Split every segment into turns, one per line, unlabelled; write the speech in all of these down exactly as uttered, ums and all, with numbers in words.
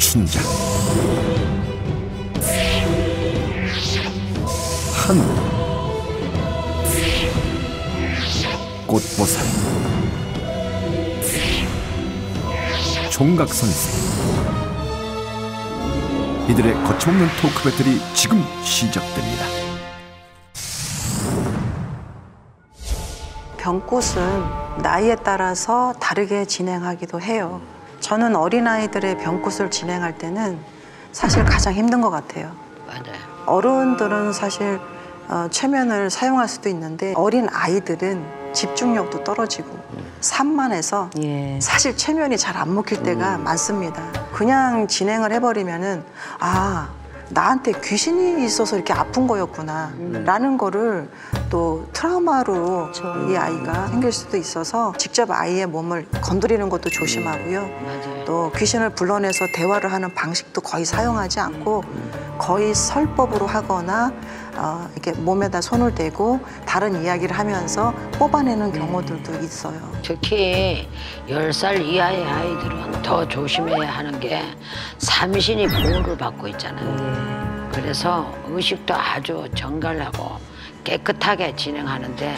춘장, 한우, 꽃보살, 총각선생. 이들의 거침없는 토크 배틀이 지금 시작됩니다.
병꽃은 나이에 따라서 다르게 진행하기도 해요. 저는 어린아이들의 병꽃을 진행할 때는 사실 가장 힘든 것 같아요.
맞아요.
어른들은 사실 어, 최면을 사용할 수도 있는데 어린 아이들은 집중력도 떨어지고 산만해서
예.
사실 최면이 잘 안 먹힐 때가
음.
많습니다. 그냥 진행을 해버리면은 아 나한테 귀신이 있어서 이렇게 아픈 거였구나
음.
라는 거를 또 트라우마로
그렇죠.
이 아이가 생길 수도 있어서 직접 아이의 몸을 건드리는 것도 조심하고요.
맞아요.
또 귀신을 불러내서 대화를 하는 방식도 거의 사용하지 않고 거의 설법으로 하거나 어, 이렇게 몸에다 손을 대고 다른 이야기를 하면서 뽑아내는 경우들도 있어요.
특히 열 살 이하의 아이들은 더 조심해야 하는 게 삼신이 보호를 받고 있잖아요. 그래서 의식도 아주 정갈하고 깨끗하게 진행하는데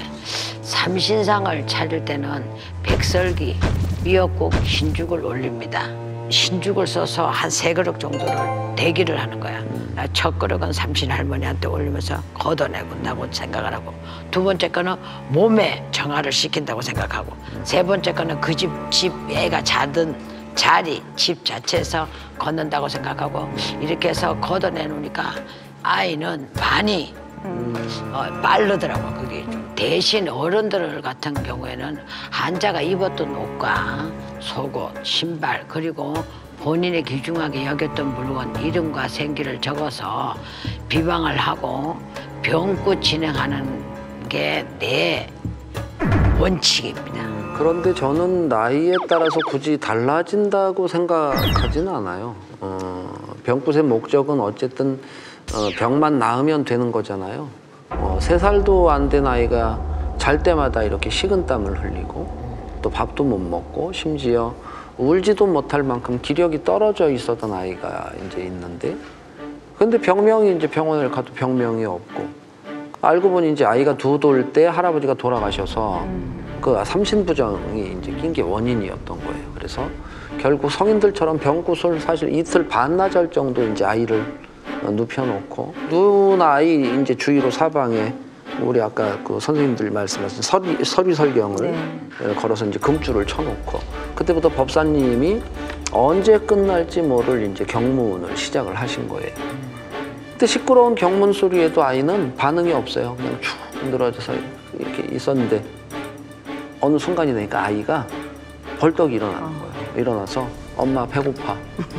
삼신상을 차릴 때는 백설기, 미역국, 신죽을 올립니다. 신죽을 써서 한 세 그릇 정도를 대기를 하는 거야. 첫 그릇은 삼신 할머니한테 올리면서 걷어내본다고 생각을 하고, 두 번째 거는 몸에 정화를 시킨다고 생각하고, 세 번째 거는 그 집, 집 애가 자든 자리, 집 자체에서 걷는다고 생각하고, 이렇게 해서 걷어내놓으니까 아이는 많이 어, 빠르더라고. 그게 좀. 대신 어른들 같은 경우에는 환자가 입었던 옷과 속옷, 신발, 그리고 본인이 귀중하게 여겼던 물건 이름과 생기를 적어서 비방을 하고 병꽃 진행하는 게 내 원칙입니다.
그런데 저는 나이에 따라서 굳이 달라진다고 생각하지는 않아요. 어, 병꽃의 목적은 어쨌든 어, 병만 나으면 되는 거잖아요. 어, 세 살도 안 된 아이가 잘 때마다 이렇게 식은땀을 흘리고 또 밥도 못 먹고 심지어 울지도 못할 만큼 기력이 떨어져 있었던 아이가 이제 있는데, 근데 병명이 이제 병원을 가도 병명이 없고, 알고 보니 이제 아이가 두 돌 때 할아버지가 돌아가셔서 그 삼신부정이 이제 낀 게 원인이었던 거예요. 그래서 결국 성인들처럼 병꽃을 사실 이틀 반나절 정도 이제 아이를 눕혀놓고 눈 아이 이제 주위로 사방에 우리 아까 그 선생님들 말씀하신 서리, 서리설경을 네. 걸어서 이제 금줄을 쳐놓고, 그때부터 법사님이 언제 끝날지 모를 이제 경문을 시작을 하신 거예요. 근데 시끄러운 경문 소리에도 아이는 반응이 없어요. 그냥 축 늘어져서 이렇게 있었는데 어느 순간이 되니까 아이가 벌떡 일어나는 거예요. 일어나서 엄마 배고파.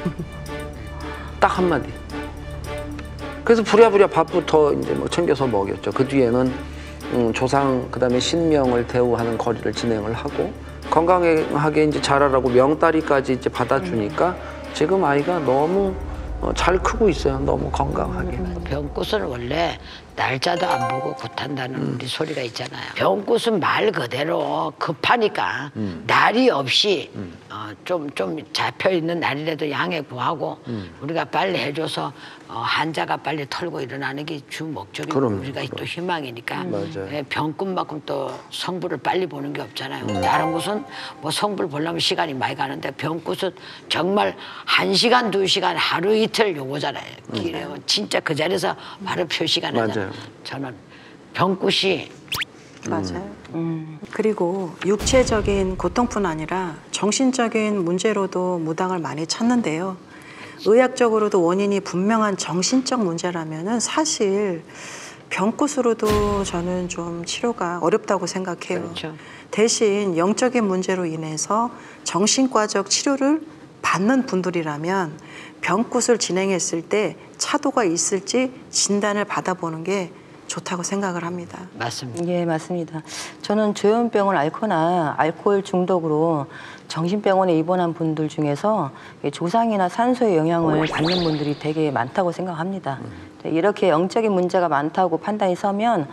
딱 한마디. 그래서 부랴부랴 밥부터 이제 뭐 챙겨서 먹였죠. 그 뒤에는 음, 조상 그다음에 신명을 대우하는 거리를 진행을 하고 건강하게 이제 자라라고 명다리까지 이제 받아주니까 지금 아이가 너무 어, 잘 크고 있어요. 너무 건강하게.
병꽃은 원래 날짜도 안 보고 굿한다는 음. 우리 소리가 있잖아요. 병꽃은 말 그대로 급하니까 음. 날이 없이 음. 어, 좀, 좀 잡혀있는 날이라도 양해 구하고 음. 우리가 빨리 해줘서 어, 환자가 빨리 털고 일어나는 게 주 목적이고 그럼, 우리가 그럼. 또 희망이니까 음. 예, 병꽃만큼 또 성부를 빨리 보는 게 없잖아요. 음. 다른 곳은 뭐 성부를 보려면 시간이 많이 가는데 병꽃은 정말 한 시간, 두 시간, 하루 이틀 요거잖아요. 길어요. 음. 진짜 그 자리에서 바로 표시가 나잖아요. 저는 병꽃이
맞아요. 음. 그리고 육체적인 고통뿐 아니라 정신적인 문제로도 무당을 많이 찾는데요. 의학적으로도 원인이 분명한 정신적 문제라면은 사실 병꽃으로도 저는 좀 치료가 어렵다고 생각해요.
그렇죠.
대신 영적인 문제로 인해서 정신과적 치료를 받는 분들이라면 병꽃을 진행했을 때 차도가 있을지 진단을 받아보는 게 좋다고 생각을 합니다.
맞습니다.
예, 맞습니다. 저는 조현병을 앓거나 알코올 중독으로 정신병원에 입원한 분들 중에서 조상이나 산소의 영향을 받는 분들이 되게 많다고 생각합니다. 이렇게 영적인 문제가 많다고 판단이 서면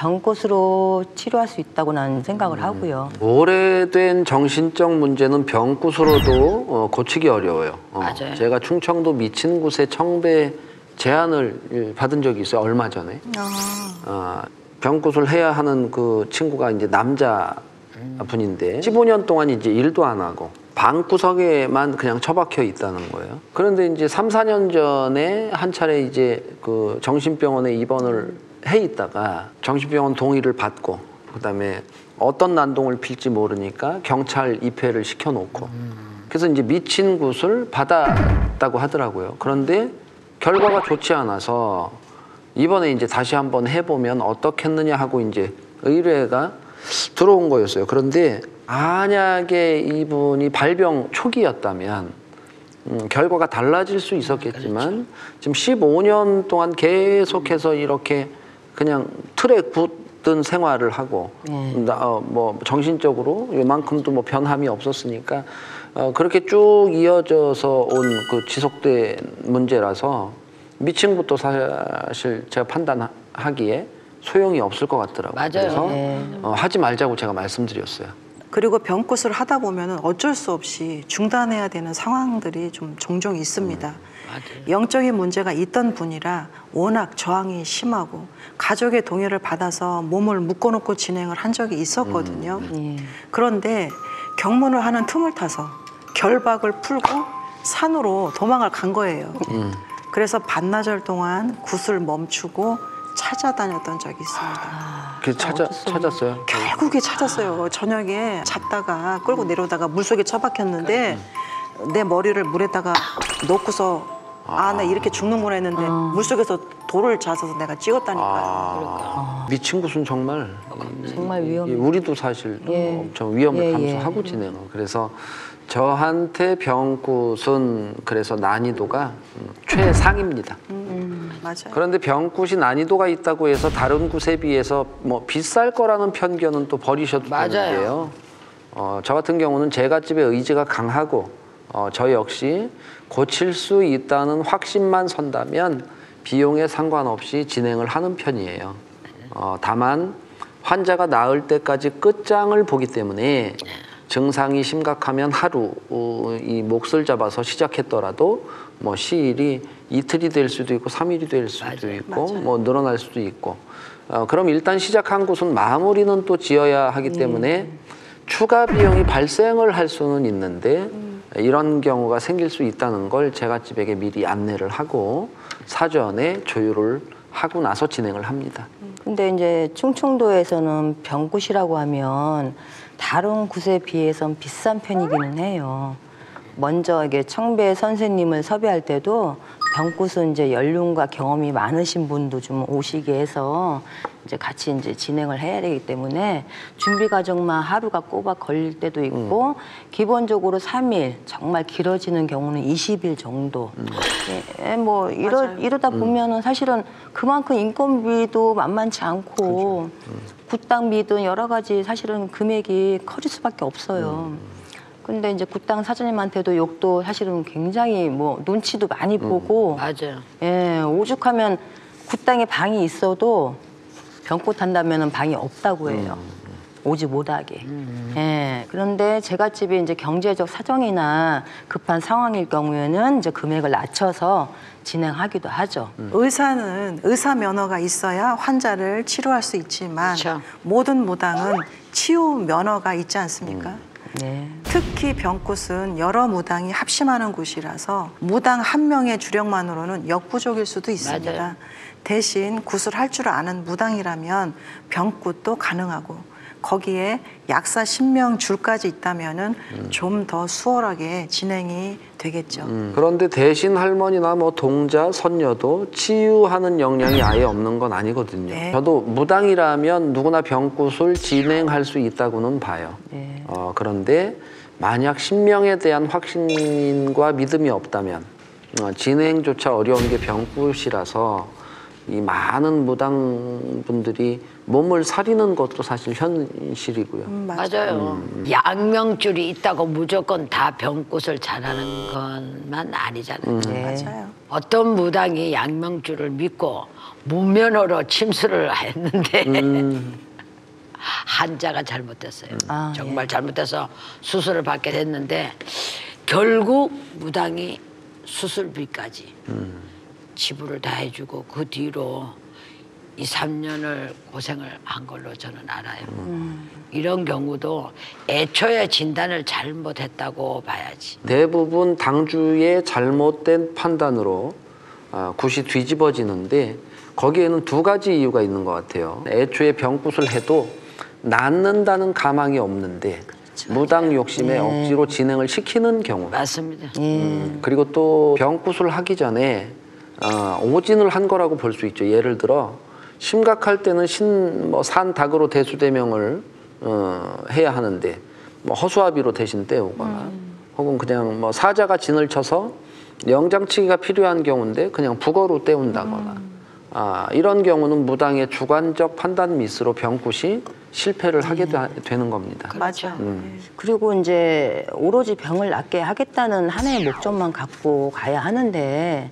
병꽃으로 치료할 수 있다고 나는 생각을 하고요.
오래된 정신적 문제는 병굿으로도 어, 고치기 어려워요. 어,
맞아요.
제가 충청도 미친굿의 청배 제안을 받은 적이 있어요. 얼마 전에. 어, 병굿을 해야 하는 그 친구가 이제 남자 분인데 십오 년 동안 이제 일도 안 하고 방구석에만 그냥 처박혀 있다는 거예요. 그런데 이제 삼, 사 년 전에 한 차례 이제 그 정신병원에 입원을 해 있다가 정신병원 동의를 받고 그다음에 어떤 난동을 필지 모르니까 경찰 입회를 시켜놓고 그래서 이제 미친 굿을 받았다고 하더라고요. 그런데 결과가 좋지 않아서 이번에 이제 다시 한번 해보면 어떻겠느냐 하고 이제 의뢰가 들어온 거였어요. 그런데 만약에 이분이 발병 초기였다면 음, 결과가 달라질 수 있었겠지만 그렇죠. 지금 십오 년 동안 계속해서 이렇게 그냥 틀에 굳은 생활을 하고
네.
나, 어, 뭐 정신적으로 이만큼도 뭐 변함이 없었으니까 어, 그렇게 쭉 이어져서 온 그 지속된 문제라서 미친 것도 사실 제가 판단하기에 소용이 없을 것 같더라고요.
맞아요.
그래서
네.
어, 하지 말자고 제가 말씀드렸어요.
그리고 병꽃을 하다 보면 어쩔 수 없이 중단해야 되는 상황들이 좀 종종 있습니다.
맞아요.
영적인 문제가 있던 분이라 워낙 저항이 심하고 가족의 동의를 받아서 몸을 묶어놓고 진행을 한 적이 있었거든요.
예.
그런데 경문을 하는 틈을 타서 결박을 풀고 산으로 도망을 간 거예요.
음.
그래서 반나절 동안 굿을 멈추고 찾아다녔던 적이 있습니다.
그래서 찾아, 찾았어요.
결국에 찾았어요. 저녁에 잤다가 끌고 내려오다가 물속에 처박혔는데 내 머리를 물에다가 놓고서 아, 나 이렇게 죽는구나 했는데 물속에서 돌을 찾아서 내가 찍었다니까요.
아, 미친 굿은 정말
정말 위험해요.
우리도 사실
예.
엄청 위험을
예,
감수하고
예.
지내요. 그래서 저한테 병굿은 그래서 난이도가 최상입니다.
음, 맞아요.
그런데 병굿이 난이도가 있다고 해서 다른 굿에 비해서 뭐 비쌀 거라는 편견은 또 버리셔도
맞아요.
되는데요. 어, 저 같은 경우는 제갓집의 의지가 강하고 어, 저 역시 고칠 수 있다는 확신만 선다면 비용에 상관없이 진행을 하는 편이에요. 어, 다만 환자가 나을 때까지 끝장을 보기 때문에 증상이 심각하면 하루 어, 이 몫을 잡아서 시작했더라도 뭐 시일이 이틀이 될 수도 있고 삼 일이 될 수도
맞아요.
있고
맞아요.
뭐 늘어날 수도 있고 어, 그럼 일단 시작한 곳은 마무리는 또 지어야 하기 때문에 추가 비용이 발생을 할 수는 있는데 이런 경우가 생길 수 있다는 걸 제갓집에게 미리 안내를 하고 사전에 조율을 하고 나서 진행을 합니다.
근데 이제 충청도에서는 병굿이라고 하면 다른 굿에 비해선 비싼 편이기는 해요. 먼저 이게 청배 선생님을 섭외할 때도 병굿은 이제 연륜과 경험이 많으신 분도 좀 오시게 해서 이제 같이 이제 진행을 해야 되기 때문에 준비 과정만 하루가 꼬박 걸릴 때도 있고 음. 기본적으로 삼 일, 정말 길어지는 경우는 이십 일 정도. 음. 예, 뭐 이러, 이러다 보면은 사실은 그만큼 인건비도 만만치 않고
그렇죠. 음.
굿당비든 여러 가지 사실은 금액이 커질 수밖에 없어요. 음. 근데 이제 굿당 사장님한테도 욕도 사실은 굉장히 뭐 눈치도 많이 보고
음, 맞아요.
예, 오죽하면 굿당에 방이 있어도 병꽃 한다면은 방이 없다고 해요. 음. 오지 못하게. 음. 예, 그런데 제갓집이 이제 경제적 사정이나 급한 상황일 경우에는 이제 금액을 낮춰서 진행하기도 하죠.
음. 의사는 의사 면허가 있어야 환자를 치료할 수 있지만
그쵸.
모든 무당은 치유 면허가 있지 않습니까?
음.
네.
특히 병꽃은 여러 무당이 합심하는 곳이라서 무당 한 명의 주력만으로는 역부족일 수도 있습니다.
맞아요.
대신 굿을 할 줄 아는 무당이라면 병꽃도 가능하고 거기에 약사 신명 줄까지 있다면은 음. 좀 더 수월하게 진행이 되겠죠.
음. 그런데 대신 할머니나 뭐 동자, 선녀도 치유하는 역량이 아예 없는 건 아니거든요.
네.
저도 무당이라면 누구나 병굿을 진행할 수 있다고는 봐요.
네.
어, 그런데 만약 신명에 대한 확신과 믿음이 없다면 어, 진행조차 어려운 게 병굿이라서 이 많은 무당분들이 몸을 사리는 것도 사실 현실이고요.
음,
맞아요.
음.
양명줄이 있다고 무조건 다 병굿을 잘하는 것만 아니잖아요.
네.
맞아요.
어떤 무당이 양명줄을 믿고 무면허로 침수를 했는데
음.
한자가 잘못됐어요.
아,
정말 잘못돼서 수술을 받게 됐는데 결국 무당이 수술비까지
음.
지불을 다 해주고 그 뒤로 이, 삼 년을 고생을 한 걸로 저는 알아요.
음.
이런 경우도 애초에 진단을 잘못했다고 봐야지.
대부분 당주의 잘못된 판단으로 아, 굿이 뒤집어지는데 거기에는 두 가지 이유가 있는 것 같아요. 애초에 병굿을 해도 낫는다는 가망이 없는데 무당 욕심에
네.
억지로 진행을 시키는 경우.
맞습니다.
음, 그리고 또 병굿을 하기 전에 어, 오진을 한 거라고 볼 수 있죠. 예를 들어 심각할 때는 신, 뭐, 산닭으로 대수대명을 어, 해야 하는데 뭐 허수아비로 대신 때우거나
음.
혹은 그냥 뭐 사자가 진을 쳐서 영장치기가 필요한 경우인데 그냥 북어로 때운다거나
음.
아, 이런 경우는 무당의 주관적 판단 미스로 병굿이 실패를 하게 되, 되는 겁니다.
맞아.
음.
그리고 이제 오로지 병을 낫게 하겠다는 하나의 목적만 갖고 가야 하는데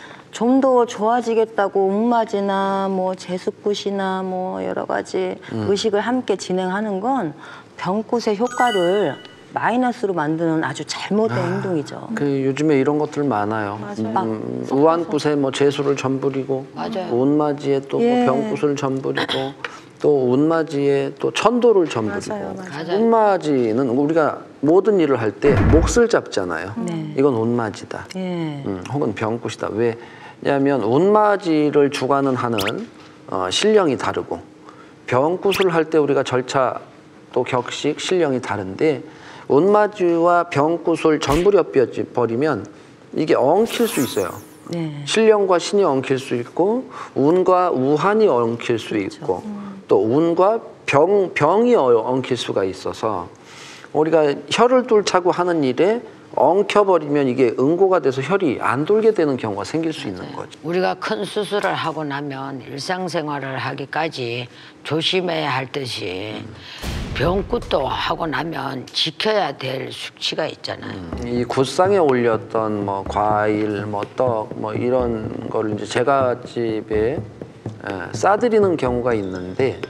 좀 더 좋아지겠다고 움맞이나 뭐 제습굿이나 뭐 여러 가지
음.
의식을 함께 진행하는 건 병굿의 효과를 마이너스로 만드는 아주 잘못된 행동이죠.
그 요즘에 이런 것들 많아요.
맞아요.
음, 우한굿에 뭐 재수를 전부리고,
맞아요.
운마지에 또 뭐
예.
병굿을 전부리고, 또 운마지에 또 천도를 전부리고.
맞아요, 맞아요.
맞아요.
운마지는 우리가 모든 일을 할 때 몫을 잡잖아요.
네.
이건 운마지다.
예.
음, 혹은 병굿이다. 왜냐하면 운마지를 주관은 하는 어, 신령이 다르고 병굿을 할 때 우리가 절차 또 격식 신령이 다른데 운마지와 병굿을 전부려 버리면 이게 엉킬 수 있어요.
네.
신령과 신이 엉킬 수 있고 운과 우한이 엉킬 수 있고 또 운과 병, 병이 엉킬 수가 있어서 우리가 혈을 뚫자고 하는 일에 엉켜버리면 이게 응고가 돼서 혈이 안 돌게 되는 경우가 생길 수 있는 거죠.
우리가 큰 수술을 하고 나면 일상생활을 하기까지 조심해야 할 듯이 병굿도 하고 나면 지켜야 될 수치가 있잖아요.
이 굿상에 올렸던 뭐 과일, 뭐 떡, 뭐 이런 거를 이제 제갓집에 에, 싸드리는 경우가 있는데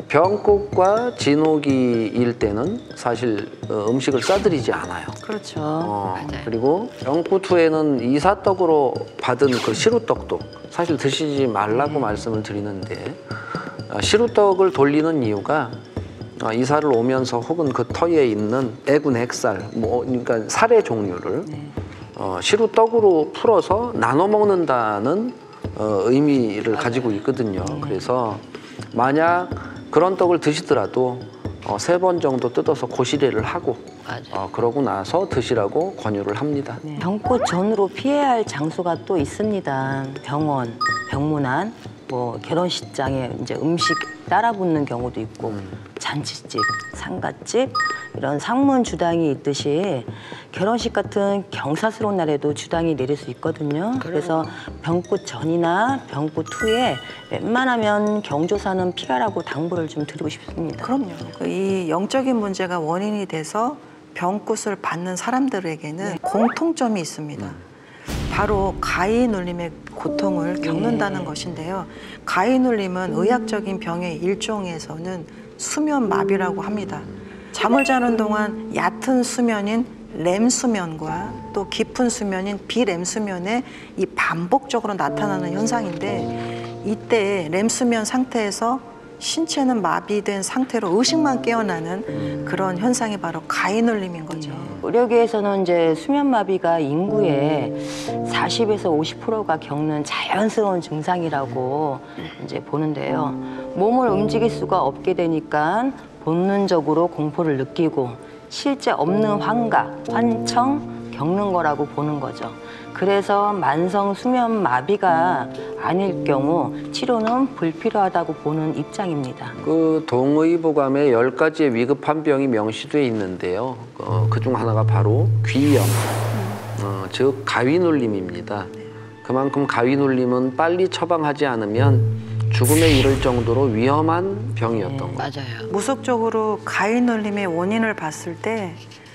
병굿과 진옥이일 때는 사실 어, 음식을 싸드리지 않아요.
그렇죠.
어,
맞아요.
그리고 병굿 후에는 이사떡으로 받은 그 시루떡도 사실 드시지 말라고 말씀을 드리는데 어, 시루떡을 돌리는 이유가 어, 이사를 오면서 혹은 그 터에 있는 애군 액살, 뭐 그러니까 살의 종류를 어, 시루떡으로 풀어서 나눠 먹는다는 어, 의미를 가지고 있거든요. 그래서 만약 그런 떡을 드시더라도 어, 세 번 정도 뜯어서 고시래를 하고
맞아요.
어, 그러고 나서 드시라고 권유를 합니다.
네. 병꽃 전으로 피해야 할 장소가 또 있습니다. 병원, 병문안, 뭐 결혼식장에 이제 음식 따라 붙는 경우도 있고 잔치집, 상갓집 이런 상문 주당이 있듯이 결혼식 같은 경사스러운 날에도 주당이 내릴 수 있거든요. 그래서 병꽃 전이나 병꽃 후에 웬만하면 경조사는 피하라고 당부를 좀 드리고 싶습니다.
그럼요. 그이 영적인 문제가 원인이 돼서 병굿을 받는 사람들에게는 공통점이 있습니다. 바로 가위 눌림의 고통을 겪는다는 것인데요. 가위 눌림은 의학적인 병의 일종에서는 수면 마비라고 합니다. 잠을 자는 동안 얕은 수면인 렘 수면과 또 깊은 수면인 비렘 수면에 이 반복적으로 나타나는 현상인데 이때 렘 수면 상태에서 신체는 마비된 상태로 의식만 깨어나는 그런 현상이 바로 가위 눌림인 거죠.
의료계에서는 이제 수면마비가 인구의 사십에서 오십 퍼센트가 겪는 자연스러운 증상이라고 이제 보는데요. 몸을 움직일 수가 없게 되니까 본능적으로 공포를 느끼고 실제 없는 환각, 환청 겪는 거라고 보는 거죠. 그래서 만성 수면 마비가 아닐 경우 치료는 불필요하다고 보는 입장입니다.
그 동의보감에 열 가지의 위급한 병이 명시되어 있는데요. 어, 그중 하나가 바로 귀염, 어, 즉 가위 눌림입니다. 그만큼 가위 눌림은 빨리 처방하지 않으면 죽음에 이를 정도로 위험한 병이었던 거예요.
맞아요.
무속적으로 가위 눌림의 원인을 봤을 때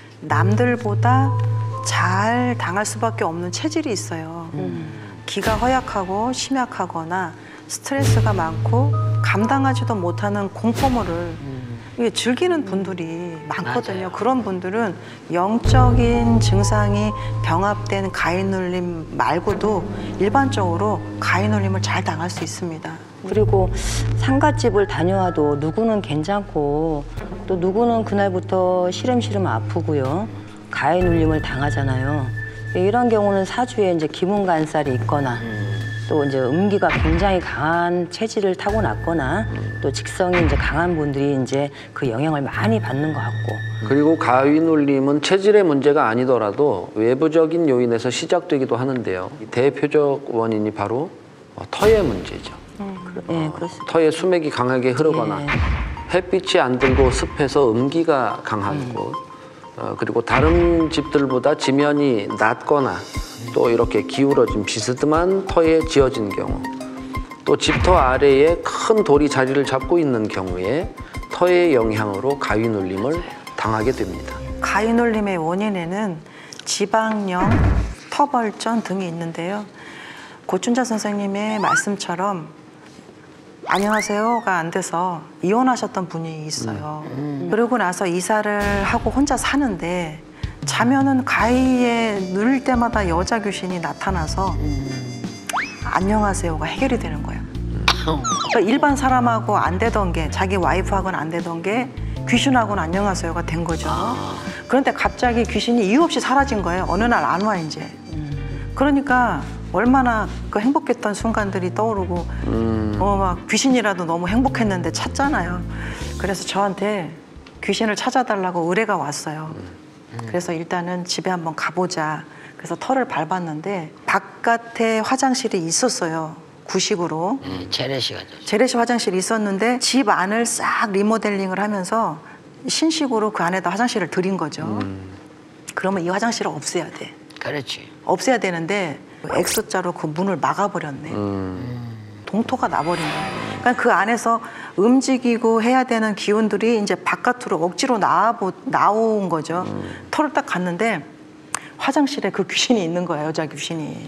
남들보다 잘 당할 수밖에 없는 체질이 있어요. 음. 기가 허약하고 심약하거나 스트레스가 많고 감당하지도 못하는 공포물을 음. 이게 즐기는 분들이 많거든요. 맞아요. 그런 분들은 영적인 증상이 병합된 가위 눌림 말고도 일반적으로 가위 눌림을 잘 당할 수 있습니다.
그리고 상갓집을 다녀와도 누구는 괜찮고 또 누구는 그날부터 시름시름 아프고요. 가위 눌림을 당하잖아요. 이런 경우는 사주에 이제 기문간살이 있거나 또 이제 음기가 굉장히 강한 체질을 타고났거나 또 직성이 이제 강한 분들이 이제 그 영향을 많이 받는 것 같고.
그리고 가위 눌림은 체질의 문제가 아니더라도 외부적인 요인에서 시작되기도 하는데요. 대표적 원인이 바로 터의 문제죠.
음, 네, 그렇습니다.
터에 수맥이 강하게 흐르거나
네.
햇빛이 안 들고 습해서 음기가 강하고 음. 어, 그리고 다른 집들보다 지면이 낮거나 또 이렇게 기울어진 비스듬한 터에 지어진 경우 또 집터 아래에 큰 돌이 자리를 잡고 있는 경우에 터의 영향으로 가위 눌림을 당하게 됩니다.
가위 눌림의 원인에는 지방령, 터벌전 등이 있는데요. 고춘자 선생님의 말씀처럼 안녕하세요가 안 돼서 이혼하셨던 분이 있어요. 음. 그러고 나서 이사를 하고 혼자 사는데 자면은 가위에 누를 때마다 여자 귀신이 나타나서 음. 안녕하세요가 해결이 되는 거예요. 그러니까 일반 사람하고 안 되던 게 자기 와이프하고는 안 되던 게 귀신하고는 안녕하세요가 된 거죠. 그런데 갑자기 귀신이 이유 없이 사라진 거예요. 어느 날 안 와 이제. 그러니까 얼마나 그 행복했던 순간들이 떠오르고 음. 어, 막 귀신이라도 너무 행복했는데 찾잖아요. 그래서 저한테 귀신을 찾아달라고 의뢰가 왔어요. 음. 그래서 일단은 집에 한번 가보자. 그래서 털을 밟았는데 바깥에 화장실이 있었어요. 구식으로.
음, 재래식 화장실.
재래식 화장실이 있었는데 집 안을 싹 리모델링을 하면서 신식으로 그 안에다 화장실을 들인 거죠. 음. 그러면 이 화장실을 없애야 돼.
그렇지.
없애야 되는데 X자로 그 문을 막아버렸네. 음. 동토가 나버린 거예요. 그러니까 그 안에서 움직이고 해야 되는 기운들이 이제 바깥으로 억지로 나와, 나온 거죠. 음. 털을 딱 갔는데 화장실에 그 귀신이 있는 거예요, 여자 귀신이.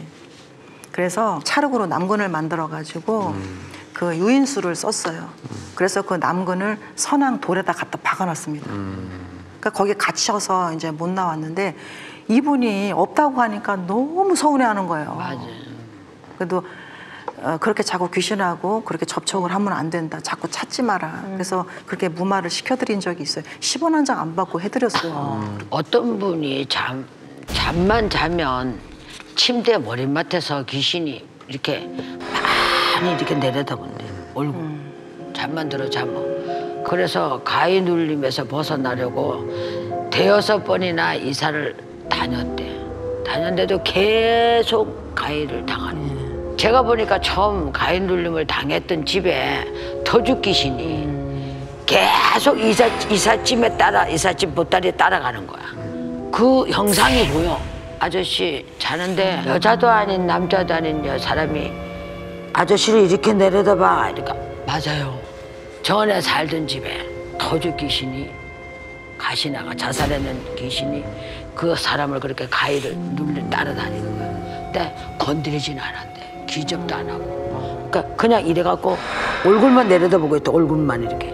그래서 찰흙으로 남근을 만들어가지고 음. 그 유인수를 썼어요. 음. 그래서 그 남근을 선앙 돌에다 갖다 박아놨습니다. 음. 그러니까 거기에 갇혀서 이제 못 나왔는데 이분이 없다고 하니까 너무 서운해하는 거예요.
맞아요.
그래도 어, 그렇게 자꾸 귀신하고 그렇게 접촉을 하면 안 된다. 자꾸 찾지 마라. 음. 그래서 그렇게 무마를 시켜드린 적이 있어요. 십 원 한 장 안 받고 해드렸어요.
음. 어떤 분이 잠, 잠만 자면 침대 머리맡에서 귀신이 이렇게 많이 이렇게 내려다본대. 얼굴. 음. 잠만 들어 자면. 그래서 가위 눌림에서 벗어나려고 대여섯 번이나 이사를 다녔대. 다녔는데도 계속 가위를 당하는 거예요. 제가 보니까 처음 가위 눌림을 당했던 집에 터줏 귀신이 음. 계속 이사, 이삿짐에 따라 이삿짐 보따리에 따라가는 거야. 그 형상이 보여. 아저씨 자는데 여자도 아닌 남자도 아닌 여 사람이 아저씨를 이렇게 내려다봐. 이러니까 맞아요. 전에 살던 집에 터줏 귀신이 가시나가 자살했는 귀신이 그 사람을 그렇게 가위를 눌려 따라다니는 거야. 근데 건드리진 않았대. 기적도 안 하고. 그러니까 그냥 이래갖고 얼굴만 내려다보고 있다. 얼굴만 이렇게.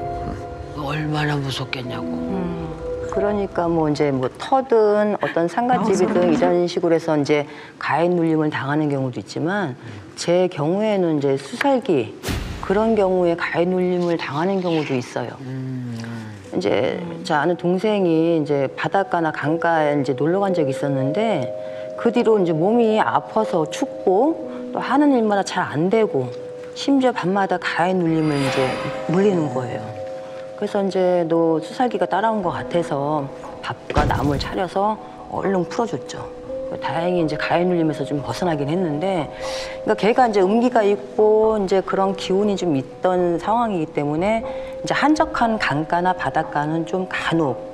얼마나 무섭겠냐고.
음, 그러니까 뭐 이제 뭐 터든 어떤 상갓집이든 이런 식으로 해서 이제 가위 눌림을 당하는 경우도 있지만 제 경우에는 이제 수살기 그런 경우에 가위 눌림을 당하는 경우도 있어요. 음. 이제 제 아는 동생이 이제 바닷가나 강가에 이제 놀러 간 적이 있었는데 그 뒤로 이제 몸이 아파서 춥고 또 하는 일마다 잘 안 되고 심지어 밤마다 가위 눌림을 이제 물리는 거예요. 그래서 이제 너 수살기가 따라온 것 같아서 밥과 나물 차려서 얼른 풀어줬죠. 다행히 이제 가위 눌림에서 좀 벗어나긴 했는데, 그러니까 걔가 이제 음기가 있고 이제 그런 기운이 좀 있던 상황이기 때문에 이제 한적한 강가나 바닷가는 좀 간혹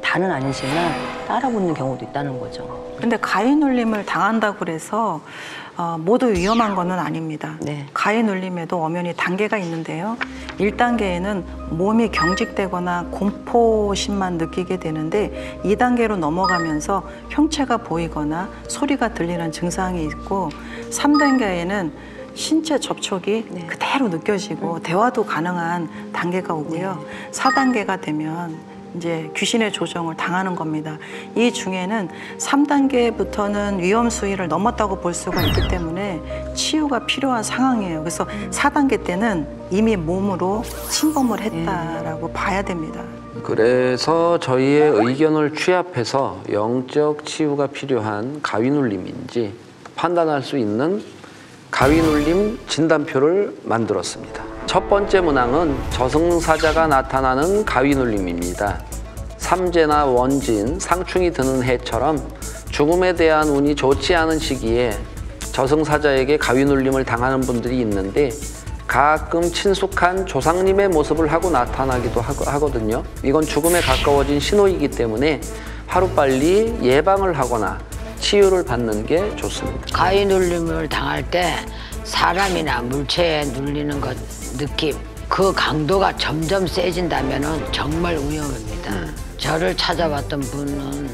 다는 아니지만 따라붙는 경우도 있다는 거죠.
근데 가위 눌림을 당한다고 그래서 어, 모두 위험한 거는 아닙니다.
네.
가위 눌림에도 엄연히 단계가 있는데요. 일 단계에는 몸이 경직되거나 공포심만 느끼게 되는데 이 단계로 넘어가면서 형체가 보이거나 소리가 들리는 증상이 있고 삼 단계에는 신체 접촉이 네. 그대로 느껴지고 음. 대화도 가능한 단계가 오고요. 네. 사 단계가 되면 이제 귀신의 조정을 당하는 겁니다. 이 중에는 삼 단계부터는 위험 수위를 넘었다고 볼 수가 있기 때문에 치유가 필요한 상황이에요. 그래서 사 단계 때는 이미 몸으로 침범을 했다라고 예. 봐야 됩니다.
그래서 저희의 의견을 취합해서 영적 치유가 필요한 가위 눌림인지 판단할 수 있는 가위 눌림 진단표를 만들었습니다. 첫 번째 문항은 저승사자가 나타나는 가위 눌림입니다. 삼재나 원진, 상충이 드는 해처럼 죽음에 대한 운이 좋지 않은 시기에 저승사자에게 가위 눌림을 당하는 분들이 있는데 가끔 친숙한 조상님의 모습을 하고 나타나기도 하거든요. 이건 죽음에 가까워진 신호이기 때문에 하루빨리 예방을 하거나 치유를 받는 게 좋습니다.
가위 눌림을 당할 때 사람이나 물체에 눌리는 것 느낌, 그 강도가 점점 세진다면 정말 위험합니다. 음. 저를 찾아왔던 분은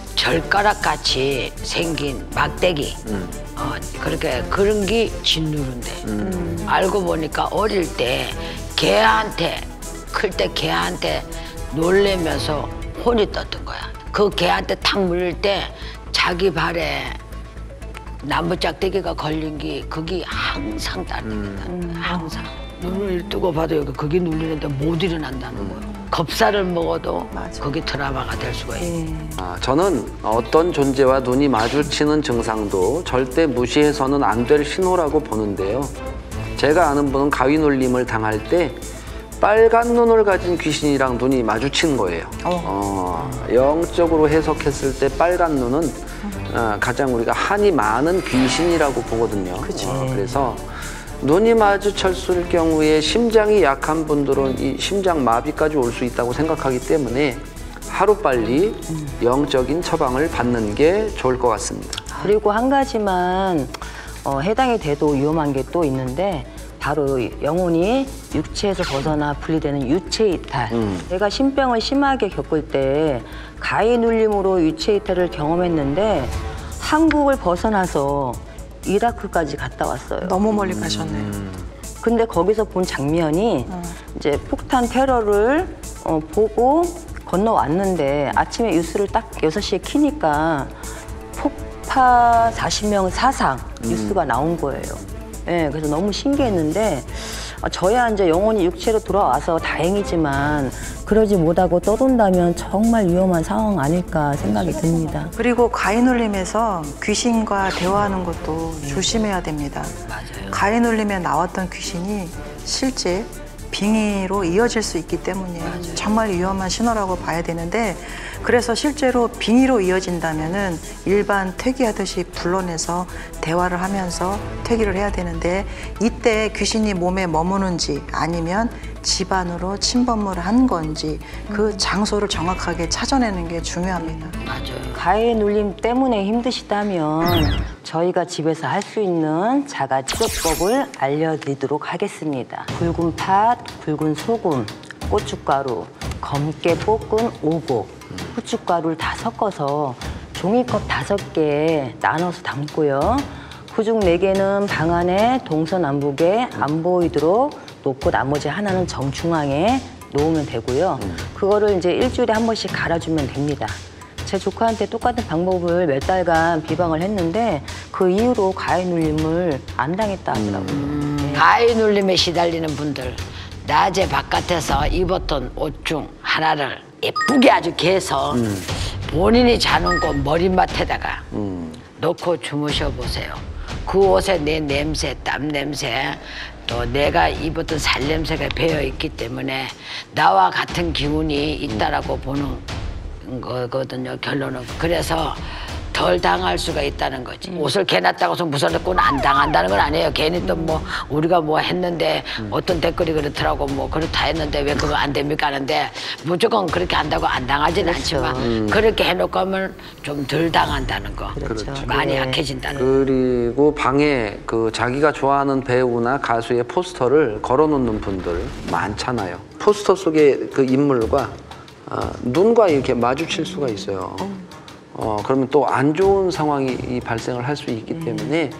절가락같이 생긴 막대기, 음. 어, 그렇게 그런 게 짓누른데 음. 알고 보니까 어릴 때 개한테, 클 때 개한테 놀래면서 혼이 떴던 거야. 그 개한테 탁 물릴 때 자기 발에 나무짝대기가 걸린 게 그게 항상 따릅니다. 음. 항상. 눈을 뜨고 봐도 여기 그게 눌리는데 못 일어난다는 음. 거예요. 겁살을 먹어도 맞아. 그게 트라우마가 될 수가 있어요. 음.
아, 저는 어떤 존재와 눈이 마주치는 증상도 절대 무시해서는 안 될 신호라고 보는데요. 제가 아는 분은 가위 눌림을 당할 때 빨간 눈을 가진 귀신이랑 눈이 마주친 거예요. 어. 어, 영적으로 해석했을 때 빨간 눈은 음. 어, 가장 우리가 한이 많은 귀신이라고 보거든요. 어, 그래서 눈이 마주쳤을 경우에 심장이 약한 분들은 이 심장 마비까지 올 수 있다고 생각하기 때문에 하루빨리 음. 영적인 처방을 받는 게 좋을 것 같습니다.
그리고 한 가지만 어, 해당이 돼도 위험한 게 또 있는데 바로 영혼이 육체에서 벗어나 분리되는 유체이탈. 음. 내가 신병을 심하게 겪을 때 가위 눌림으로 유체이탈을 경험했는데 한국을 벗어나서 이라크까지 갔다 왔어요.
너무 멀리 가셨네요. 음.
근데 거기서 본 장면이 음. 이제 폭탄 테러를 어, 보고 건너왔는데 아침에 뉴스를 딱 여섯 시에 키니까 폭파 사십 명 사상 음. 뉴스가 나온 거예요. 네, 그래서 너무 신기했는데 저야 이제 영혼이 육체로 돌아와서 다행이지만 그러지 못하고 떠돈다면 정말 위험한 상황 아닐까 생각이 듭니다.
그리고 가위 눌림에서 귀신과 대화하는 것도 조심해야 됩니다.
맞아요.
가위 눌림에 나왔던 귀신이 실제 빙의로 이어질 수 있기 때문에 맞아요. 정말 위험한 신호라고 봐야 되는데 그래서 실제로 빙의로 이어진다면은 일반 퇴기하듯이 불러내서 대화를 하면서 퇴기를 해야 되는데 이때 귀신이 몸에 머무는지 아니면 집안으로 침범을 한 건지 그 장소를 정확하게 찾아내는 게 중요합니다.
맞아요.
가위 눌림 때문에 힘드시다면 저희가 집에서 할 수 있는 자가 치료법을 알려드리도록 하겠습니다. 굵은 팥, 굵은 소금, 고춧가루, 검게 볶은 오곡, 후춧가루를 다 섞어서 종이컵 다섯 개에 나눠서 담고요. 후죽 네 개는 방 안에 동서남북에 안 보이도록 놓고 나머지 하나는 정중앙에 놓으면 되고요. 그거를 이제 일주일에 한 번씩 갈아주면 됩니다. 제 조카한테 똑같은 방법을 몇 달간 비방을 했는데 그 이후로 가위 눌림을 안 당했다 하더라고요.
음, 네. 가위 눌림에 시달리는 분들 낮에 바깥에서 입었던 옷 중 하나를 예쁘게 아주 개서 음. 본인이 자는 곳 머리맡에다가 음. 놓고 주무셔 보세요. 그 옷에 내 냄새, 땀 냄새, 또 내가 입었던 살 냄새가 배어 있기 때문에 나와 같은 기운이 있다라고 음. 보는 거거든요, 결론은. 그래서 덜 당할 수가 있다는 거지. 음. 옷을 개놨다고 해서 무서웠고 안 당한다는 건 아니에요. 괜히 또 뭐 우리가 뭐 했는데 음. 어떤 댓글이 그렇더라고 뭐 그렇다 했는데 왜 그거 안 됩니까 하는데 무조건 그렇게 한다고 안 당하진 그렇죠. 않지만 음. 그렇게 해놓고 하면 좀 덜 당한다는 거.
그렇죠.
많이
네.
약해진다는 거.
그리고 방에 그 자기가 좋아하는 배우나 가수의 포스터를 걸어놓는 분들 많잖아요. 포스터 속의 그 인물과 어, 눈과 이렇게 마주칠 수가 있어요. 어, 그러면 또 안 좋은 상황이 발생을 할 수 있기 때문에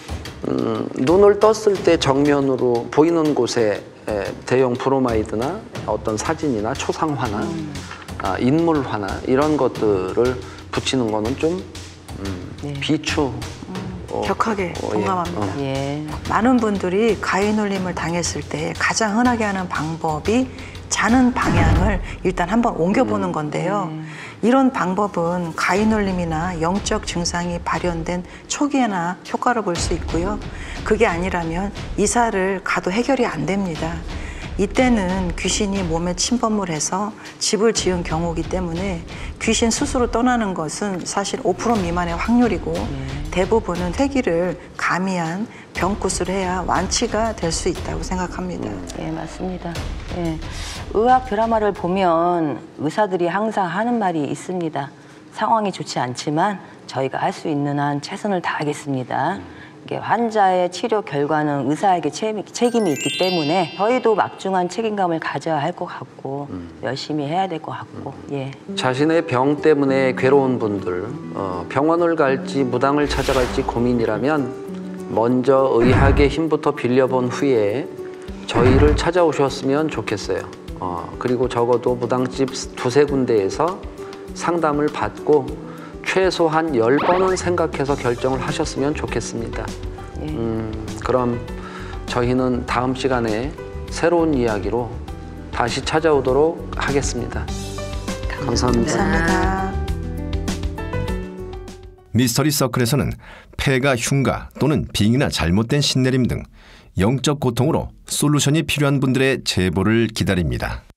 음, 눈을 떴을 때 정면으로 보이는 곳에 에, 대형 브로마이드나 어떤 사진이나 초상화나 음. 아, 인물화나 이런 것들을 붙이는 거는 좀 음,
네.
비추 어,
격하게
어,
공감합니다.
예.
예.
많은 분들이 가위눌림을 당했을 때 가장 흔하게 하는 방법이 자는 방향을 일단 한번 옮겨보는 건데요.
음.
이런 방법은 가위눌림이나 영적 증상이 발현된 초기에나 효과를 볼 수 있고요. 그게 아니라면 이사를 가도 해결이 안 됩니다. 이때는 귀신이 몸에 침범을 해서 집을 지은 경우이기 때문에 귀신 스스로 떠나는 것은 사실 오 퍼센트 미만의 확률이고 네. 대부분은 퇴기를 가미한 병굿을 해야 완치가 될 수 있다고 생각합니다.
예, 맞습니다. 예. 의학 드라마를 보면 의사들이 항상 하는 말이 있습니다. 상황이 좋지 않지만 저희가 할 수 있는 한 최선을 다하겠습니다. 이게 환자의 치료 결과는 의사에게 책임이 있기 때문에 저희도 막중한 책임감을 가져야 할 것 같고 음. 열심히 해야 될 것 같고 예.
자신의 병 때문에 괴로운 분들 어, 병원을 갈지 무당을 찾아갈지 고민이라면 먼저 의학의 힘부터 빌려본 후에 저희를 찾아오셨으면 좋겠어요. 어, 그리고 적어도 무당집 두세 군데에서 상담을 받고 최소한 열 번은 생각해서 결정을 하셨으면 좋겠습니다. 음, 그럼 저희는 다음 시간에 새로운 이야기로 다시 찾아오도록 하겠습니다. 감사합니다.
감사합니다.
미스터리 서클에서는 폐가 흉가 또는 빙이나 잘못된 신내림 등 영적 고통으로 솔루션이 필요한 분들의 제보를 기다립니다.